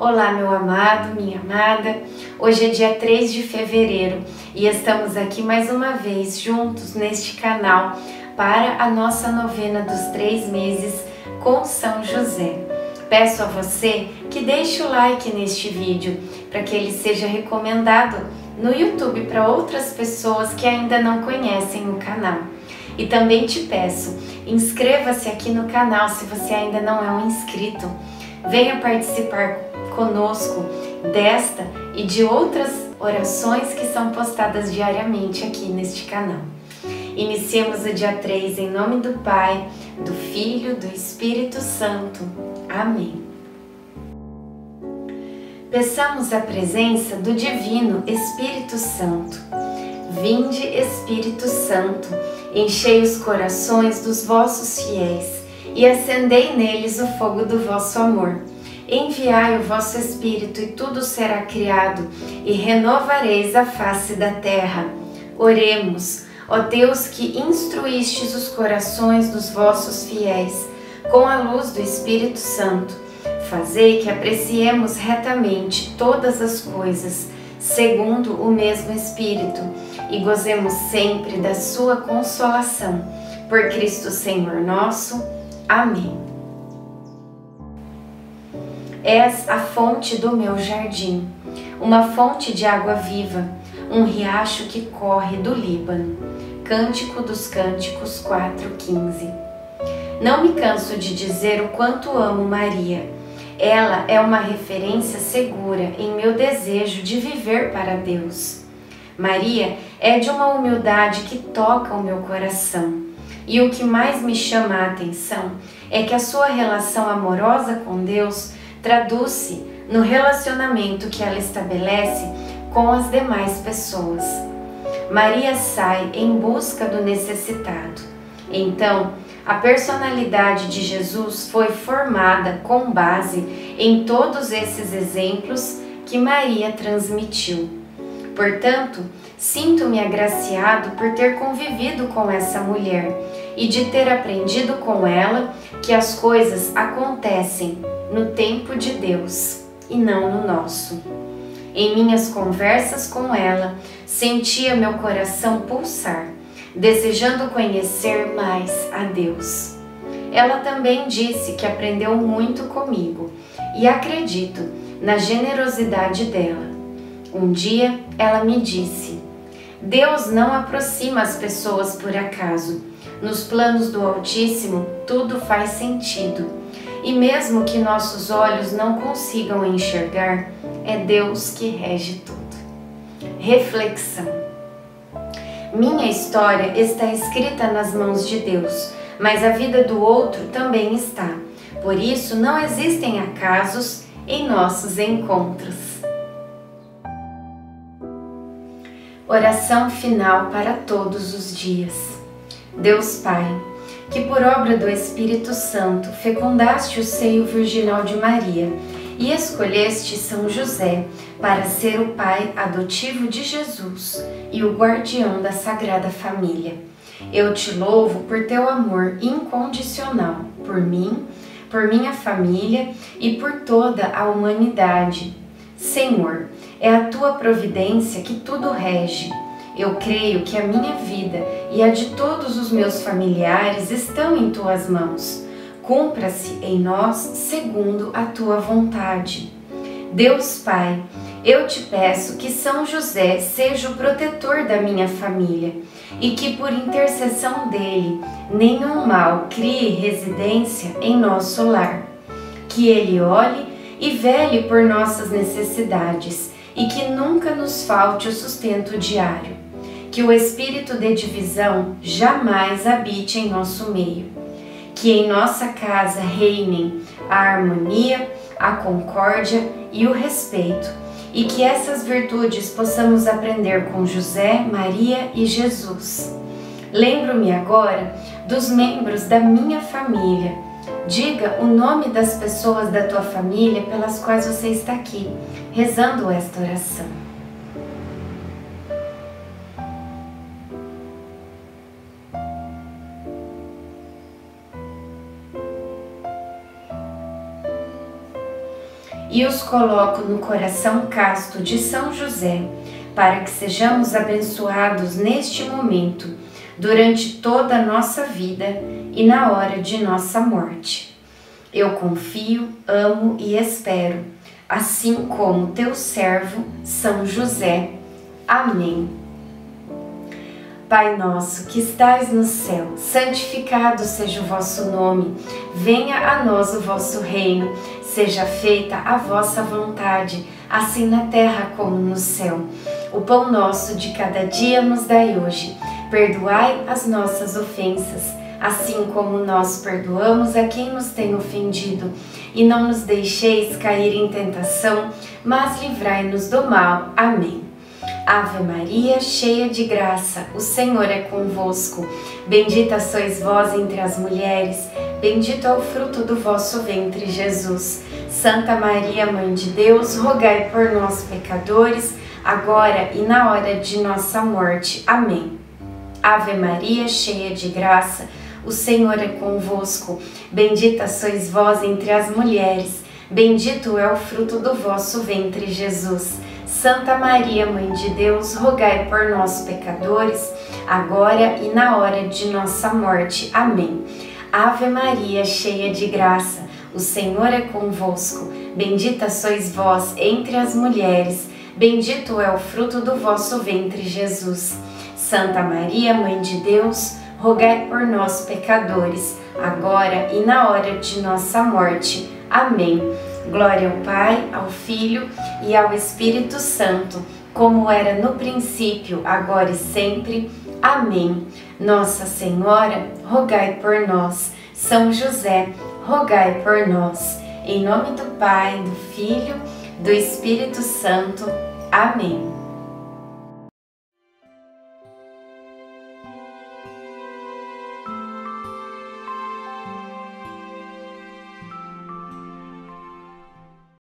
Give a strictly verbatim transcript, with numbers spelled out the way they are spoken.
Olá, meu amado, minha amada. Hoje é dia três de fevereiro e estamos aqui mais uma vez juntos neste canal para a nossa novena dos três meses com São José. Peço a você que deixe o like neste vídeo para que ele seja recomendado no YouTube para outras pessoas que ainda não conhecem o canal. E também te peço, inscreva-se aqui no canal se você ainda não é um inscrito. Venha participar conosco desta e de outras orações que são postadas diariamente aqui neste canal. Iniciemos o dia três em nome do Pai, do Filho, do Espírito Santo. Amém. Peçamos a presença do Divino Espírito Santo. Vinde, Espírito Santo, enchei os corações dos vossos fiéis e acendei neles o fogo do vosso amor. Enviai o vosso Espírito e tudo será criado e renovareis a face da terra. Oremos, ó Deus que instruístes os corações dos vossos fiéis com a luz do Espírito Santo. Fazei que apreciemos retamente todas as coisas, segundo o mesmo Espírito, e gozemos sempre da sua consolação. Por Cristo Senhor nosso. Amém. És a fonte do meu jardim, uma fonte de água viva, um riacho que corre do Líbano. Cântico dos Cânticos quatro, quinze. Não me canso de dizer o quanto amo Maria. Ela é uma referência segura em meu desejo de viver para Deus. Maria é de uma humildade que toca o meu coração. E o que mais me chama a atenção é que a sua relação amorosa com Deus traduz-se no relacionamento que ela estabelece com as demais pessoas. Maria sai em busca do necessitado. Então, a personalidade de Jesus foi formada com base em todos esses exemplos que Maria transmitiu. Portanto, sinto-me agraciado por ter convivido com essa mulher e de ter aprendido com ela que as coisas acontecem no tempo de Deus e não no nosso. Em minhas conversas com ela, sentia meu coração pulsar, desejando conhecer mais a Deus. Ela também disse que aprendeu muito comigo e acredito na generosidade dela. Um dia ela me disse: Deus não aproxima as pessoas por acaso. Nos planos do Altíssimo tudo faz sentido. E mesmo que nossos olhos não consigam enxergar, é Deus que rege tudo. Reflexão. Minha história está escrita nas mãos de Deus, mas a vida do outro também está. Por isso, não existem acasos em nossos encontros. Oração final para todos os dias. Deus Pai, que por obra do Espírito Santo fecundaste o seio virginal de Maria e escolheste São José para ser o pai adotivo de Jesus e o guardião da Sagrada Família. Eu te louvo por teu amor incondicional por mim, por minha família e por toda a humanidade. Senhor, é a tua providência que tudo rege. Eu creio que a minha vida e a de todos os meus familiares estão em tuas mãos. Cumpra-se em nós segundo a tua vontade. Deus Pai, eu te peço que São José seja o protetor da minha família e que por intercessão dele nenhum mal crie residência em nosso lar. Que ele olhe e vele por nossas necessidades e que nunca nos falte o sustento diário. Que o espírito de divisão jamais habite em nosso meio. Que em nossa casa reinem a harmonia, a concórdia e o respeito, e que essas virtudes possamos aprender com José, Maria e Jesus. Lembro-me agora dos membros da minha família. Diga o nome das pessoas da tua família pelas quais você está aqui, rezando esta oração. E e os coloco no coração casto de São José, para que sejamos abençoados neste momento, durante toda a nossa vida e na hora de nossa morte. Eu confio, amo e espero, assim como teu servo São José. Amém. Pai nosso que estais no céu, santificado seja o vosso nome. Venha a nós o vosso reino. Seja feita a vossa vontade, assim na terra como no céu. O pão nosso de cada dia nos dai hoje. Perdoai as nossas ofensas, assim como nós perdoamos a quem nos tem ofendido. E não nos deixeis cair em tentação, mas livrai-nos do mal. Amém. Ave Maria, cheia de graça, o Senhor é convosco. Bendita sois vós entre as mulheres, bendito é o fruto do vosso ventre, Jesus. Santa Maria, Mãe de Deus, rogai por nós, pecadores, agora e na hora de nossa morte. Amém. Ave Maria, cheia de graça, o Senhor é convosco. Bendita sois vós entre as mulheres, bendito é o fruto do vosso ventre, Jesus. Santa Maria, Mãe de Deus, rogai por nós, pecadores, agora e na hora de nossa morte. Amém. Ave Maria, cheia de graça, o Senhor é convosco. Bendita sois vós entre as mulheres, bendito é o fruto do vosso ventre, Jesus. Santa Maria, Mãe de Deus, rogai por nós, pecadores, agora e na hora de nossa morte. Amém. Glória ao Pai, ao Filho e ao Espírito Santo, como era no princípio, agora e sempre. Amém. Nossa Senhora, rogai por nós. São José, rogai por nós. Em nome do Pai, do Filho, do Espírito Santo. Amém.